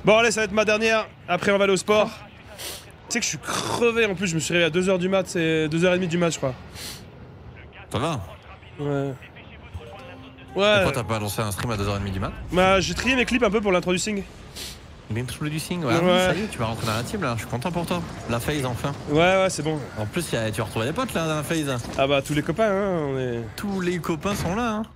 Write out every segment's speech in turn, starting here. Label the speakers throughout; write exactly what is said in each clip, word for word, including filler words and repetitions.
Speaker 1: Bon allez, ça va être ma dernière, après on va aller au sport. Tu sais que je suis crevé en plus, je me suis réveillé à deux heures du mat, c'est deux heures trente du mat je crois.
Speaker 2: Ça va?
Speaker 1: Ouais.
Speaker 2: Ouais. Pourquoi
Speaker 1: Ouais.
Speaker 2: t'as pas lancé un stream à deux heures trente du mat?
Speaker 1: Bah j'ai trié mes clips un peu pour l'introducing.
Speaker 2: L'introducing, ouais.
Speaker 1: Ouais.
Speaker 2: Ah, ça y est, tu vas rentrer dans la team là, je suis content pour toi. La phase enfin.
Speaker 1: Ouais ouais c'est bon.
Speaker 2: En plus, y a, tu vas retrouver des potes là dans la phase.
Speaker 1: Ah bah tous les copains hein, on est...
Speaker 2: Tous les copains sont là. Hein.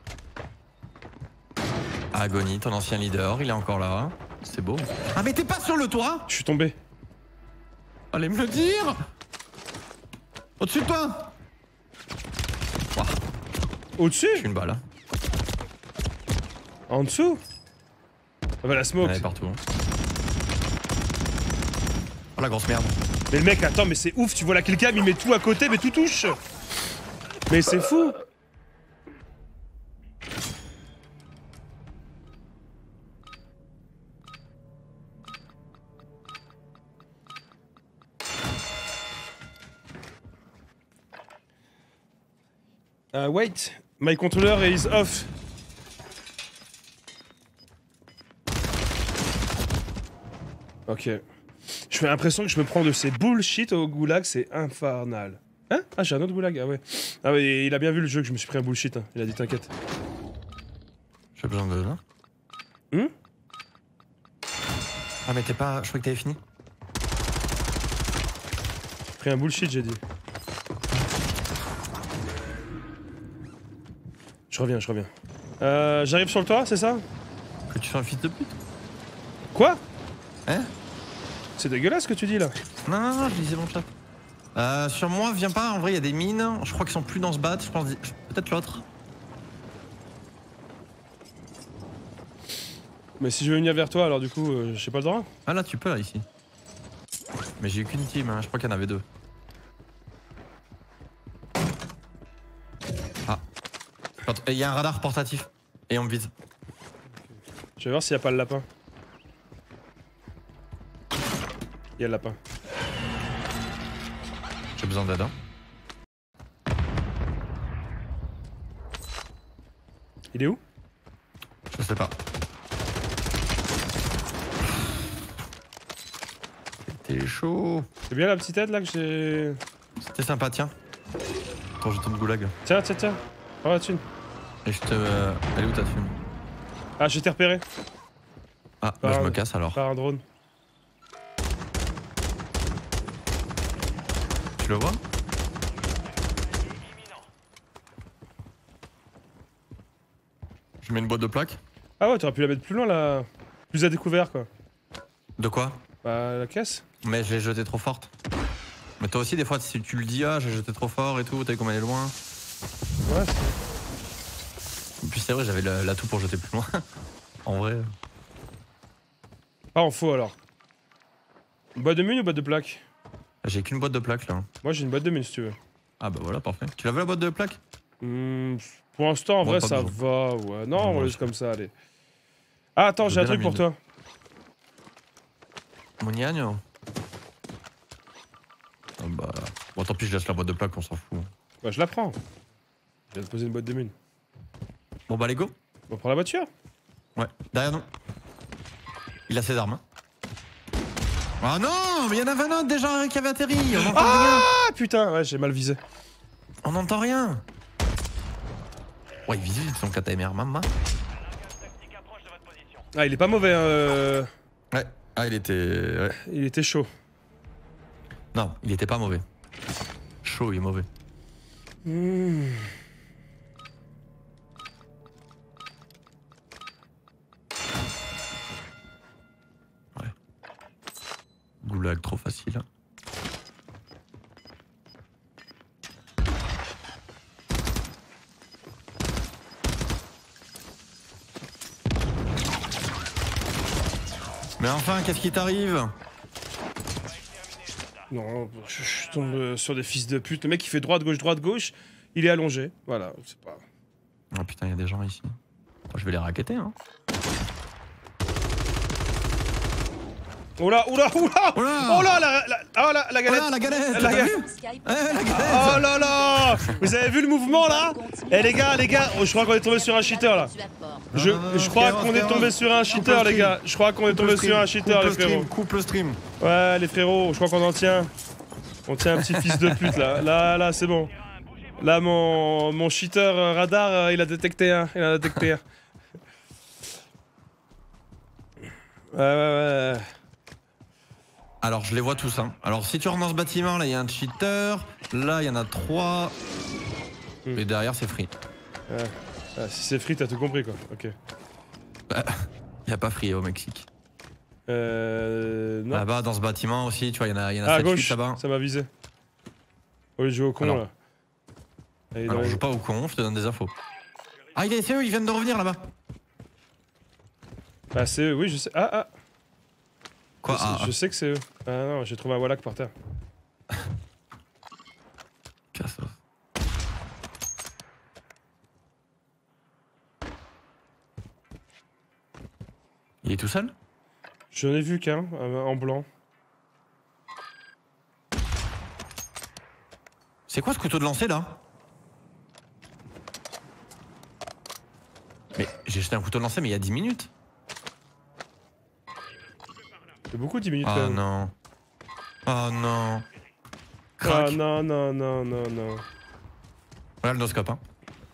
Speaker 2: Agony, ton ancien leader, il est encore là. C'est beau. Ah mais t'es pas sur le toit?
Speaker 1: Je suis tombé.
Speaker 2: Allez me le dire. Au-dessus de toi. Wow.
Speaker 1: Au-dessus?
Speaker 2: Je suis une balle. Hein.
Speaker 1: En dessous? Ah bah la smoke.
Speaker 2: Elle est partout. Hein. Oh la grosse merde.
Speaker 1: Mais le mec attends mais c'est ouf, tu vois la killcam il met tout à côté mais tout touche. Mais c'est fou. Uh, wait, my controller is off. Ok. Je fais l'impression que je me prends de ces bullshit au goulag, c'est infernal. Hein? Ah, j'ai un autre goulag, ah ouais. Ah ouais, il a bien vu le jeu que je me suis pris un bullshit, hein. Il a dit t'inquiète.
Speaker 2: J'ai besoin de là.
Speaker 1: Hum?
Speaker 2: Ah mais t'es pas... Je crois que t'avais fini.
Speaker 1: J'ai pris un bullshit, j'ai dit. Je reviens, je reviens. Euh, j'arrive sur le toit, c'est ça?
Speaker 2: Que tu sois un fils de pute.
Speaker 1: Quoi?
Speaker 2: Hein?
Speaker 1: C'est dégueulasse ce que tu dis là.
Speaker 2: Non, non, non, je lisais mon chat. Euh, sur moi, viens pas, en vrai, il y a des mines. Je crois qu'ils sont plus dans ce bat, je pense. Peut-être l'autre.
Speaker 1: Mais si je veux venir vers toi, alors du coup, euh, j'ai pas le droit?
Speaker 2: Ah là, tu peux, là, ici. Mais j'ai eu qu'une team, hein. Je crois qu'il y en avait deux. Ah. Il y a un radar portatif. Et on me vise.
Speaker 1: Je vais voir s'il y a pas le lapin. Il y a le lapin.
Speaker 2: J'ai besoin d'aide. Hein.
Speaker 1: Il est où?
Speaker 2: Je sais pas. C'était chaud.
Speaker 1: C'est bien la petite aide là que j'ai...
Speaker 2: C'était sympa, tiens. Attends, je tombe goulag.
Speaker 1: Tiens, tiens, tiens. Prends la thune.
Speaker 2: Et je te... Euh... Elle est où ta thune?
Speaker 1: Ah, j'ai été repéré.
Speaker 2: Ah,
Speaker 1: Par
Speaker 2: bah
Speaker 1: un...
Speaker 2: je me casse alors.
Speaker 1: Par un drone.
Speaker 2: Tu le vois? Je mets une boîte de plaques.
Speaker 1: Ah ouais, t'aurais pu la mettre plus loin là. Plus à découvert quoi.
Speaker 2: De quoi?
Speaker 1: Bah, la caisse.
Speaker 2: Mais je l'ai jetée trop forte. Mais toi aussi, des fois, si tu le dis, ah, j'ai jeté trop fort et tout, t'as vu comme elle est loin.
Speaker 1: Ouais.
Speaker 2: Et puis c'est vrai, j'avais l'atout pour jeter plus loin. En vrai.
Speaker 1: Ah, en faux alors. Une boîte de mine ou boîte de plaques?
Speaker 2: J'ai qu'une boîte de plaques là.
Speaker 1: Moi j'ai une boîte de mine si tu veux.
Speaker 2: Ah bah voilà, parfait. Tu l'as vu la boîte de plaques?
Speaker 1: Mmh, pour l'instant, en
Speaker 2: Bon,
Speaker 1: vrai,
Speaker 2: pas
Speaker 1: ça
Speaker 2: besoin.
Speaker 1: va. Ouais. Non,
Speaker 2: Non,
Speaker 1: on
Speaker 2: moi,
Speaker 1: laisse
Speaker 2: je-
Speaker 1: comme ça, allez. Ah, attends,
Speaker 2: Je
Speaker 1: j'ai un
Speaker 2: veux bien
Speaker 1: truc
Speaker 2: la
Speaker 1: pour
Speaker 2: mine.
Speaker 1: toi.
Speaker 2: Mon gagne. Ah bah. Bon, tant pis, je laisse la boîte de plaques, on s'en fout.
Speaker 1: Bah, je la prends. Je viens de poser une boîte de mine.
Speaker 2: Bon bah, les go.
Speaker 1: On prend la voiture.
Speaker 2: Ouais, derrière nous. Il a ses armes. Hein. Ah non, mais il y en avait un autre déjà qui avait atterri. On n'entend rien.
Speaker 1: Ah putain, ouais, j'ai mal visé.
Speaker 2: On n'entend rien. Ouais, il vise vite son K T M R, maman.
Speaker 1: Ah, il est pas mauvais, hein, euh...
Speaker 2: Ouais. Ah, il était. Ouais.
Speaker 1: il était chaud.
Speaker 2: Non, il était pas mauvais. Chaud, il est mauvais.
Speaker 1: Mmh.
Speaker 2: Ouais. Goulag, trop facile. Mais enfin, qu'est-ce qui t'arrive?
Speaker 1: Non, je, je tombe euh, sur des fils de pute. Le mec, il fait droite, gauche, droite, gauche. Il est allongé. Voilà, c'est pas...
Speaker 2: Oh putain, il y a des gens ici. Attends, je vais les racketter, hein.
Speaker 1: Oula, oula, oula.
Speaker 2: Oh là.
Speaker 1: Oh là, la, la, oh, la, la galette.
Speaker 2: Oh là, la galette.
Speaker 1: La
Speaker 2: T'as
Speaker 1: galette.
Speaker 2: vu
Speaker 3: Skype.
Speaker 2: Eh, la galette.
Speaker 1: Oh là là. Vous avez vu le mouvement là? Eh les gars, les gars, oh, je crois qu'on est tombé sur un cheater là. Je, je crois qu'on est tombé sur un cheater les gars. Je crois qu'on est tombé sur un cheater les frérots.
Speaker 2: Coupe le stream.
Speaker 1: Ouais les frérots, je crois qu'on en tient. On tient un petit fils de pute là. Là, là, c'est bon. Là, mon, mon cheater euh, radar, euh, il a détecté un. Il a détecté un. Ouais, ouais, ouais.
Speaker 2: Alors, je les vois tous. Hein. Alors, si tu rentres dans ce bâtiment, là, il y a un cheater. Là, il y en a trois.
Speaker 1: Hmm.
Speaker 2: Et derrière, c'est free.
Speaker 1: Ouais. Ah, si c'est free, t'as tout compris quoi. Ok.
Speaker 2: Bah, il n'y a pas free au Mexique.
Speaker 1: Euh. Non.
Speaker 2: Là-bas, dans ce bâtiment aussi, tu vois, il y en a, il y en a
Speaker 1: Ah, à
Speaker 2: sept, huit
Speaker 1: gauche,
Speaker 2: là-bas.
Speaker 1: ça m'a visé. Au lieu de jouer au con
Speaker 2: Alors.
Speaker 1: là. Allez,
Speaker 2: Alors,
Speaker 1: dans
Speaker 2: je
Speaker 1: les-
Speaker 2: joue pas au con, je te donne des infos. Ah, il est, c'est eux, ils viennent de revenir là-bas.
Speaker 1: Ah, c'est eux, oui, je sais. Ah, ah.
Speaker 2: Quoi
Speaker 1: je, sais,
Speaker 2: ah,
Speaker 1: je sais que c'est eux. Ah non, j'ai trouvé un Wallach par terre.
Speaker 2: Casse. Il est tout seul?
Speaker 1: J'en ai vu qu'un, euh, en blanc.
Speaker 2: C'est quoi ce couteau de lancer là? Mais j'ai jeté un couteau de lancer mais il y a dix minutes.
Speaker 1: C'est beaucoup dix minutes
Speaker 2: Oh
Speaker 1: quand même.
Speaker 2: non. Oh non.
Speaker 1: Ah
Speaker 2: Crac.
Speaker 1: non, non, non, non, non.
Speaker 2: Voilà le noscope hein.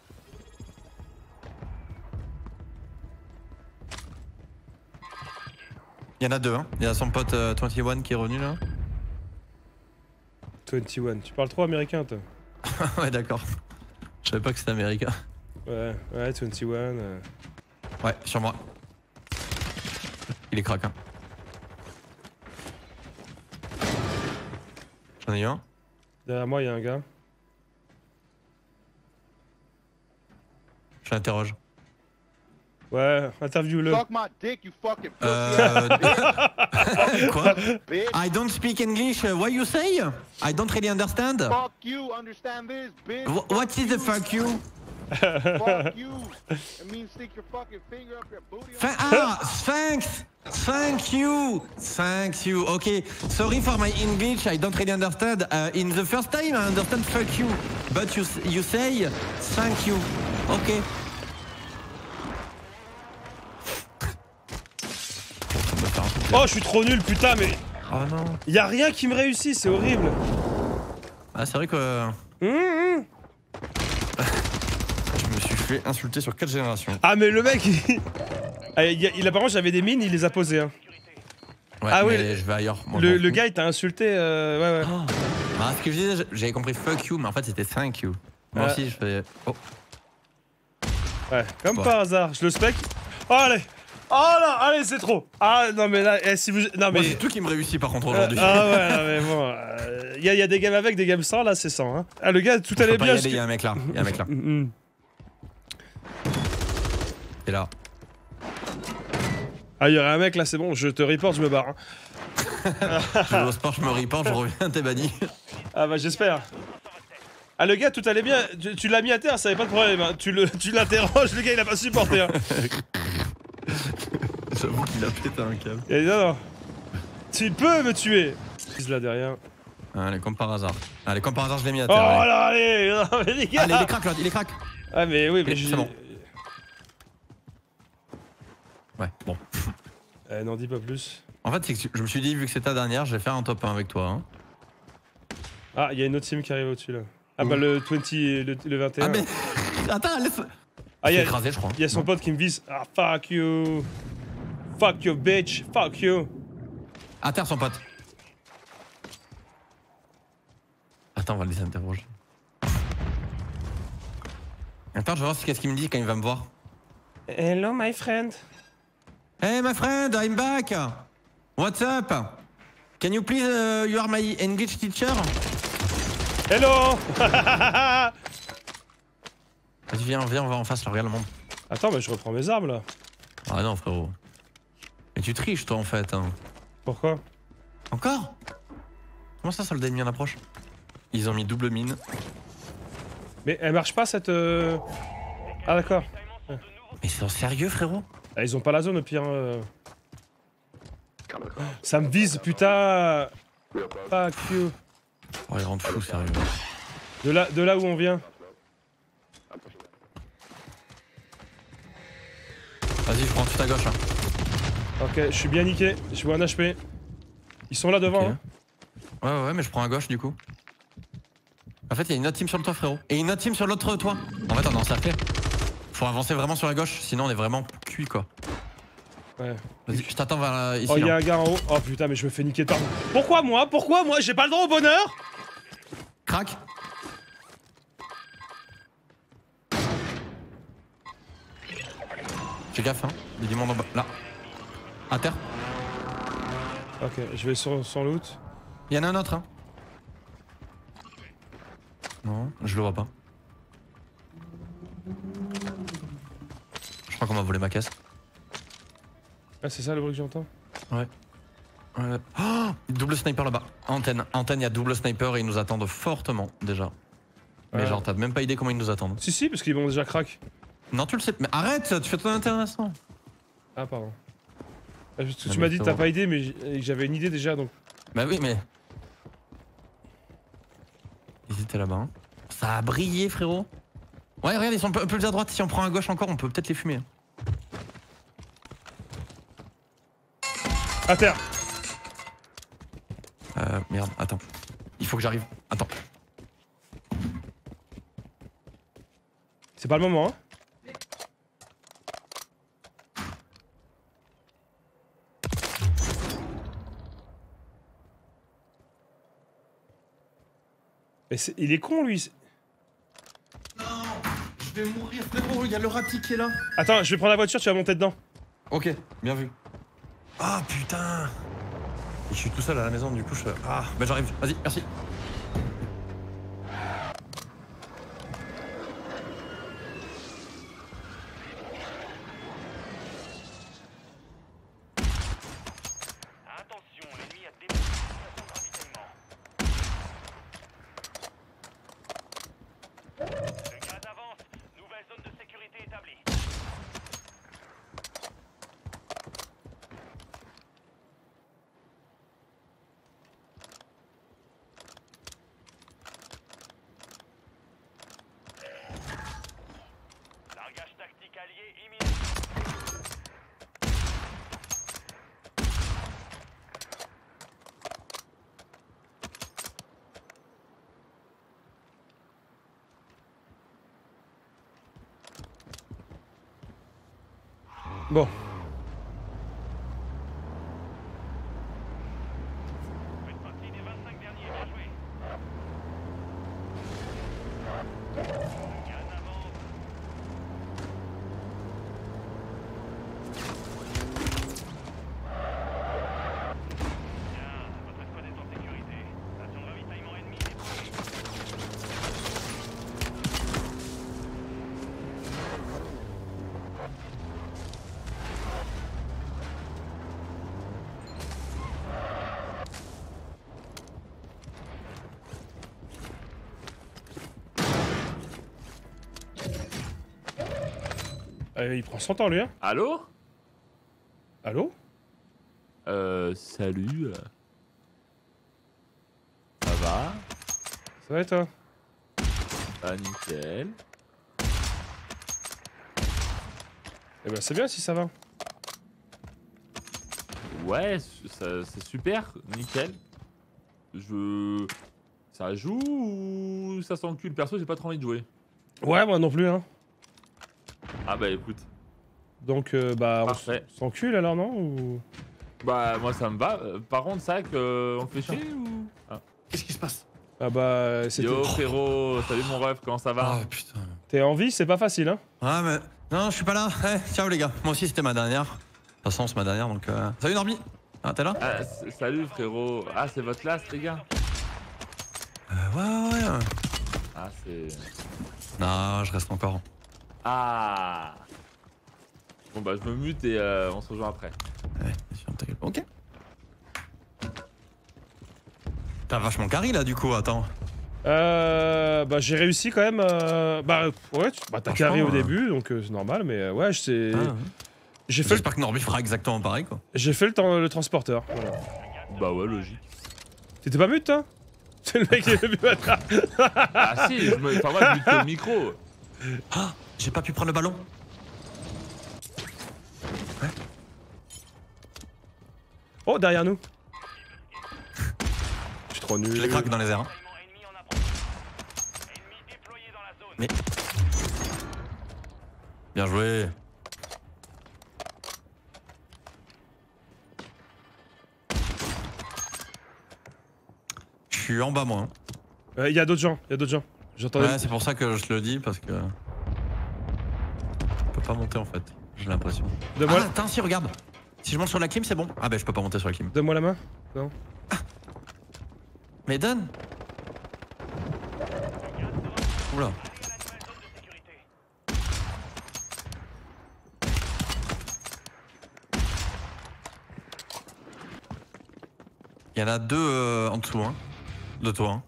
Speaker 2: Il y en a deux hein. Il y a son pote euh, vingt et un qui est revenu là.
Speaker 1: vingt et un, tu parles trop américain toi.
Speaker 2: Ouais d'accord. Je savais pas que c'était américain.
Speaker 1: Ouais, ouais, vingt et un. Euh...
Speaker 2: Ouais, sur moi. Il est crack hein. J'en ai eu un.
Speaker 1: Derrière moi, il y a un gars.
Speaker 2: Je l'interroge.
Speaker 1: Ouais, interview-le.
Speaker 4: Suck my dick, you fucking pussy
Speaker 2: Euh... Quoi?
Speaker 4: bitch.
Speaker 2: I don't speak English. Uh, what you say? I don't really understand.
Speaker 4: Fuck you, understand this, bitch?
Speaker 2: Wh- What is the fuck you?
Speaker 4: Fuck you. It means stick your fucking finger up your booty.
Speaker 2: Th- ah, thanks. Thank you. Thank you. Okay. Sorry for my English. I don't really understand. Uh, in the first time, I understand fuck you. But you you say thank you. Okay.
Speaker 1: Oh, je suis trop nul, putain, mais.
Speaker 2: Oh non.
Speaker 1: Y a rien qui me réussit, c'est horrible.
Speaker 2: Ah, c'est vrai que
Speaker 1: Hum, hum.
Speaker 2: je me suis fait insulter sur quatre générations.
Speaker 1: Ah, mais le mec, il. Ah, il, y a- il- apparemment, j'avais des mines, il les a posées. Hein.
Speaker 2: Ouais,
Speaker 1: Ah oui,
Speaker 2: mais je vais ailleurs. Moi, je
Speaker 1: Le,
Speaker 2: m'en
Speaker 1: le
Speaker 2: fous.
Speaker 1: gars, il t'a insulté. Euh, ouais, ouais.
Speaker 2: Oh. Ah, ce que je disais, j'avais compris fuck you, mais en fait c'était thank you. Moi
Speaker 1: Ah.
Speaker 2: aussi je fais. Oh.
Speaker 1: Ouais, comme
Speaker 2: Quoi
Speaker 1: par hasard, je le spec. Oh, allez. Oh là, allez, c'est trop. Ah, non, mais là, eh, si vous. Non, mais.
Speaker 2: Moi c'est tout qui me réussit par contre
Speaker 1: Euh,
Speaker 2: aujourd'hui.
Speaker 1: ah ouais, non, mais bon. Il y, a- y a des games avec, des games sans, là, c'est sans. Hein. Ah, le gars, tout
Speaker 2: Je
Speaker 1: allait
Speaker 2: peux pas y
Speaker 1: bien.
Speaker 2: aller, il y a un mec là. Il y a un mec là.
Speaker 1: Hum, hum.
Speaker 2: Et là.
Speaker 1: Ah, il y aurait un mec là, c'est bon, je te report, je me barre. Hein.
Speaker 2: Je vais au sport, je me report, je reviens, t'es banni.
Speaker 1: Ah bah j'espère. Ah le gars, tout allait bien, tu, tu l'as mis à terre, ça avait pas de problème. Hein. Tu le, tu l'interroges, le gars il a pas supporté. Hein.
Speaker 2: J'avoue qu'il a pété un câble.
Speaker 1: Il a dit non, non. Tu peux me tuer. Prise là derrière.
Speaker 2: Allez, comme par hasard. Allez, comme par hasard, je l'ai mis à
Speaker 1: Oh
Speaker 2: terre. allez.
Speaker 1: là, allez, non, mais les gars.
Speaker 2: Allez, il est crack là, il est crack.
Speaker 1: Ah mais oui, mais
Speaker 2: Ok,
Speaker 1: je...
Speaker 2: c'est bon. Ouais, bon.
Speaker 1: Eh, n'en dis pas plus.
Speaker 2: En fait, c'est que je me suis dit, vu que c'est ta dernière, je vais faire un top un avec toi. Hein.
Speaker 1: Ah, il y a une autre team qui arrive au-dessus là. Ah bah le vingt, le, le vingt et un.
Speaker 2: Ah, mais. Attends, laisse.
Speaker 1: Ah, il y
Speaker 2: Il
Speaker 1: a,
Speaker 2: écrasé, je crois.
Speaker 1: il y a son
Speaker 2: Non.
Speaker 1: pote qui me vise. Ah, fuck you. Fuck you, bitch. Fuck you.
Speaker 2: À terre, son pote. Attends, on va les interroger. Attends, je vais voir ce qu'est-ce qu'il me dit quand il va me voir.
Speaker 1: Hello, my friend.
Speaker 2: Hey, my friend, I'm back. What's up? Can you please, uh, you are my English teacher?
Speaker 1: Hello.
Speaker 2: Vas-y, viens, viens, on va en face, là, regarde le monde.
Speaker 1: Attends, mais je reprends mes armes là.
Speaker 2: Ah non, frérot. Mais tu triches, toi, en fait. Hein.
Speaker 1: Pourquoi?
Speaker 2: Encore? Comment ça, soldat ennemi en approche? Ils ont mis double mine.
Speaker 1: Mais elle marche pas cette. euh, Ah d'accord.
Speaker 2: Mais c'est en sérieux, frérot?
Speaker 1: Ah, ils ont pas la zone au pire. euh. Ça me vise, putain. Fuck you.
Speaker 2: Oh, il rentre fou, sérieux.
Speaker 1: De là, de là où on vient.
Speaker 2: Vas-y, je prends tout à gauche. Hein.
Speaker 1: Ok, je suis bien niqué. Je vois un H P. Ils sont là devant.
Speaker 2: Ok.
Speaker 1: Hein.
Speaker 2: Ouais, ouais, ouais, mais je prends à gauche du coup. En fait, il y a une autre team sur le toit, frérot. Et une autre team sur l'autre toit. En fait, on est encerclé. Faut avancer vraiment sur la gauche, sinon on est vraiment cuit quoi.
Speaker 1: Ouais.
Speaker 2: Vas-y, je t'attends vers là, ici.
Speaker 1: Oh, il y a
Speaker 2: là.
Speaker 1: un gars en haut. Oh putain, mais je me fais niquer de partout. Pourquoi moi Pourquoi moi J'ai pas le droit au bonheur.
Speaker 2: Crac. Fais gaffe, hein. Il y a du monde en bas. Là. À terre.
Speaker 1: Ok, je vais sur son loot.
Speaker 2: Il y en a un autre, hein. Non, je le vois pas. Je crois qu'on m'a volé ma caisse.
Speaker 1: Ah, c'est ça le bruit que j'entends.
Speaker 2: Ouais. Ouais. Oh, double sniper là-bas. Antenne. Antenne, il y a double sniper et ils nous attendent fortement déjà. Mais
Speaker 1: Ouais.
Speaker 2: genre, t'as même pas idée comment ils nous attendent.
Speaker 1: Si, si, parce qu'ils vont déjà crack.
Speaker 2: Non, tu le sais. Mais arrête, tu fais ton intéressant.
Speaker 1: Ah, pardon. Ah, parce que
Speaker 2: Ah,
Speaker 1: tu
Speaker 2: mais
Speaker 1: m'as dit que
Speaker 2: c'est
Speaker 1: t'as
Speaker 2: bon.
Speaker 1: pas idée, mais j'- et que j'avais une idée déjà donc.
Speaker 2: Bah oui, mais. Ils étaient là-bas. Hein. Ça a brillé, frérot. Ouais, regarde, ils sont un peu plus à droite. Si on prend à gauche encore, on peut peut-être les fumer.
Speaker 1: À terre.
Speaker 2: Euh, merde, attends. Il faut que j'arrive. Attends.
Speaker 1: C'est pas le moment, hein. Mais c'est- il est con lui.
Speaker 2: Non, je vais mourir, frérot. Il y a le rati qui est là.
Speaker 1: Attends, je vais prendre la voiture, tu vas monter dedans.
Speaker 2: Ok, bien vu. Ah putain. Je suis tout seul à la maison, du coup je. Ah, bah j'arrive. Vas-y, merci.
Speaker 3: Attention, l'ennemi a démonté la station de ravitaillement. Le gaz avance. Nouvelle zone de sécurité établie. Largage tactique allié imminent.
Speaker 1: Bon.
Speaker 3: Vous faites partie des vingt-cinq derniers, bien joué. Le gaz avance. Bien, votre squad est en sécurité. Station de ravitaillement ennemi détruite.
Speaker 1: Euh, il prend son temps lui, hein.
Speaker 5: Allô?
Speaker 1: Allô?
Speaker 5: Euh, salut. Ça va?
Speaker 1: Ça va et toi?
Speaker 5: Ah, nickel.
Speaker 1: Eh ben c'est bien si ça va.
Speaker 5: Ouais, ça- c'est super, nickel. Je... Ça joue ou ça s'encule? Perso, j'ai pas trop envie de jouer.
Speaker 1: Ouais, moi non plus, hein.
Speaker 5: Ah bah écoute.
Speaker 1: Donc, euh, bah, on
Speaker 5: Parfait.
Speaker 1: s- s'encule alors, non ou...
Speaker 5: Bah moi ça me va. Euh, Par contre, ça que on le fait chier ou... Ah.
Speaker 2: Qu'est-ce qui se passe?
Speaker 1: Ah bah, c'était...
Speaker 5: Yo frérot, salut mon ref, comment ça va?
Speaker 2: Ah putain.
Speaker 1: T'es en vie, c'est pas facile, hein.
Speaker 2: Ah mais. Non, je suis pas là. Eh, ciao les gars. Moi aussi c'était ma dernière. De toute façon, c'est ma dernière donc. Euh... Salut Norby. Ah, t'es là?
Speaker 5: Ah, s- salut frérot. Ah, c'est votre classe les gars?
Speaker 2: Euh, ouais, ouais, ouais.
Speaker 5: Ah, c'est...
Speaker 2: Non, je reste encore.
Speaker 5: Ah. Bon bah je me mute et euh, on se rejoint après.
Speaker 2: Ouais, ferme ta gueule. Ok. T'as vachement carry là du coup, attends.
Speaker 1: Euh... Bah, j'ai réussi quand même... euh, Bah, ouais, tu... bah, t'as
Speaker 2: Franchement,
Speaker 1: carré au
Speaker 2: euh,
Speaker 1: début, donc euh, c'est normal, mais euh, ouais, je sais...
Speaker 2: Ah, ouais.
Speaker 1: J'ai fait, le...
Speaker 2: J'espère que Norby fera exactement pareil quoi.
Speaker 1: j'ai fait le, temps, le transporteur. Voilà.
Speaker 5: Bah ouais, logique.
Speaker 1: T'étais pas mute, toi? C'est le mec qui est le plus bâtard.
Speaker 5: Ah si, je me... enfin moi je mute le micro.
Speaker 2: Ah, j'ai pas pu prendre le ballon. Ouais.
Speaker 1: Oh, derrière nous. Je suis trop nul.
Speaker 2: Je les craque dans les airs. Hein.
Speaker 3: Ennemi en approche. Ennemi déployé dans la zone.
Speaker 2: Mais. Bien joué. Je suis en bas moi.
Speaker 1: Il euh, y a d'autres gens, il y a d'autres gens. J'entendais.
Speaker 2: Ouais, c'est pour ça que je te le dis parce que. Je peux pas monter en fait, j'ai l'impression.
Speaker 1: Donne-moi
Speaker 2: Ah, attends, si, regarde. Si je monte sur la clim, c'est bon. Ah, bah, je peux pas monter sur la clim.
Speaker 1: donne-moi la main. Non.
Speaker 2: Mais donne. Oula. Il y en a deux euh, en dessous, hein. De toi, hein.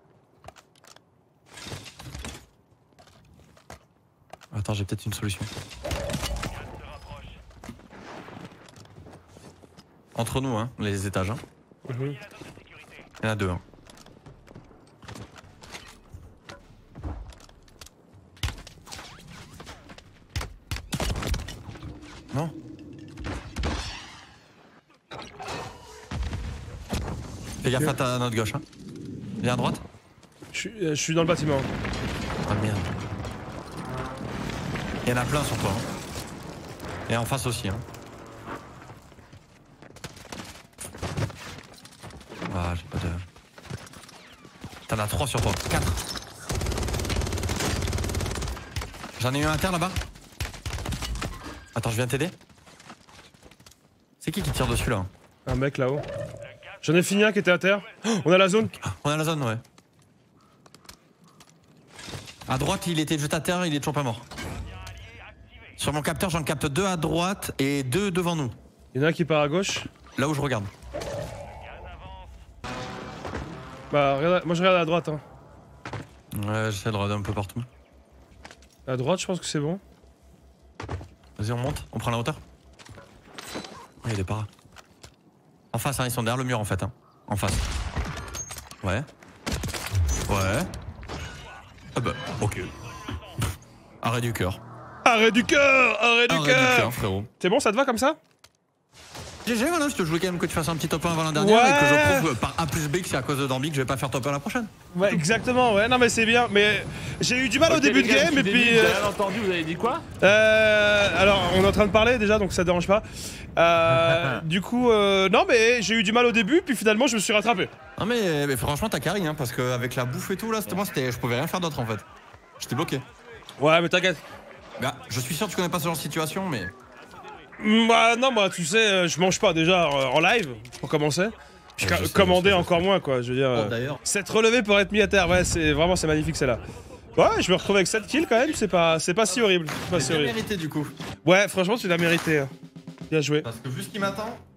Speaker 2: Attends, j'ai peut-être une solution. Entre nous, hein, les étages, hein.
Speaker 1: Mhm.
Speaker 2: Il y en a deux, hein. Non. Fais gaffe à, ta, à notre gauche, hein. Viens à droite.
Speaker 1: Je suis, euh, je suis dans le bâtiment.
Speaker 2: Ah merde. Il y en a plein sur toi. Hein. Et en face aussi. Hein. Ah, j'ai pas de. T'en as trois sur toi. Quatre. J'en ai eu un à terre là-bas. Attends, je viens t'aider. C'est qui qui tire dessus là?
Speaker 1: Un mec là-haut. J'en ai fini un qui était à terre. Oh, on a la zone.
Speaker 2: On a la zone, ouais. À droite, il était juste à terre, il est toujours pas mort. Sur mon capteur, j'en capte deux à droite et deux devant nous.
Speaker 1: Il y en a un qui part à gauche.
Speaker 2: Là où je regarde.
Speaker 1: Bah, regarde, moi je regarde à droite. Hein.
Speaker 2: Ouais, j'essaie de regarder un peu partout.
Speaker 1: À droite, je pense que c'est bon.
Speaker 2: Vas-y, on monte, on prend la hauteur. Oh, il y a des paras. En face, hein, ils sont derrière le mur en fait. Hein. En face. Ouais. Ouais. Ah bah, ok. Arrêt du cœur.
Speaker 1: Arrêt du cœur. Arrêt du
Speaker 2: Arrêt du
Speaker 1: cœur.
Speaker 2: cœur, frérot.
Speaker 1: C'est bon, ça te va comme ça?
Speaker 2: G G, voilà, je te voulais quand même que tu fasses un petit top un avant la dernière
Speaker 1: Ouais.
Speaker 2: et que je prouve par A plus B que c'est à cause de Dorby que je vais pas faire top un la prochaine.
Speaker 1: Ouais, exactement. Ouais, non mais c'est bien. Mais j'ai eu du mal au
Speaker 5: Ok,
Speaker 1: début
Speaker 5: les
Speaker 1: de
Speaker 5: gars,
Speaker 1: game
Speaker 5: je
Speaker 1: et
Speaker 5: suis
Speaker 1: puis.
Speaker 5: débile,
Speaker 1: euh,
Speaker 5: J'ai rien entendu, vous avez dit quoi?
Speaker 1: Euh, alors, on est en train de parler déjà, donc ça dérange pas. Euh, du coup, euh, non, mais j'ai eu du mal au début, puis finalement, je me suis rattrapé.
Speaker 2: Non mais, mais franchement t'as carré hein, parce qu'avec la bouffe et tout là, c'était moi, c'était, je pouvais rien faire d'autre en fait. J'étais bloqué.
Speaker 1: Ouais, mais t'inquiète.
Speaker 2: Bah, je suis sûr que tu connais pas ce genre de situation, mais.
Speaker 1: Bah, non, moi, tu sais, euh, je mange pas déjà euh, en live, pour commencer. Puis
Speaker 2: Ouais,
Speaker 1: ca-
Speaker 2: je sais,
Speaker 1: commander
Speaker 2: je sais, je
Speaker 1: encore
Speaker 2: sais.
Speaker 1: moins, quoi. Je veux dire.
Speaker 2: Oh,
Speaker 1: euh,
Speaker 2: d'ailleurs.
Speaker 1: S'être relevé pour être mis à terre, ouais, c'est vraiment, c'est magnifique, celle-là. Ouais, je me retrouve avec sept kills quand même, c'est pas, c'est pas si horrible. C'est pas si
Speaker 2: C'est
Speaker 1: horrible.
Speaker 2: mérité du coup.
Speaker 1: Ouais, franchement, tu l'as mérité. hein. Bien joué.
Speaker 2: Parce que vu ce qui m'attend,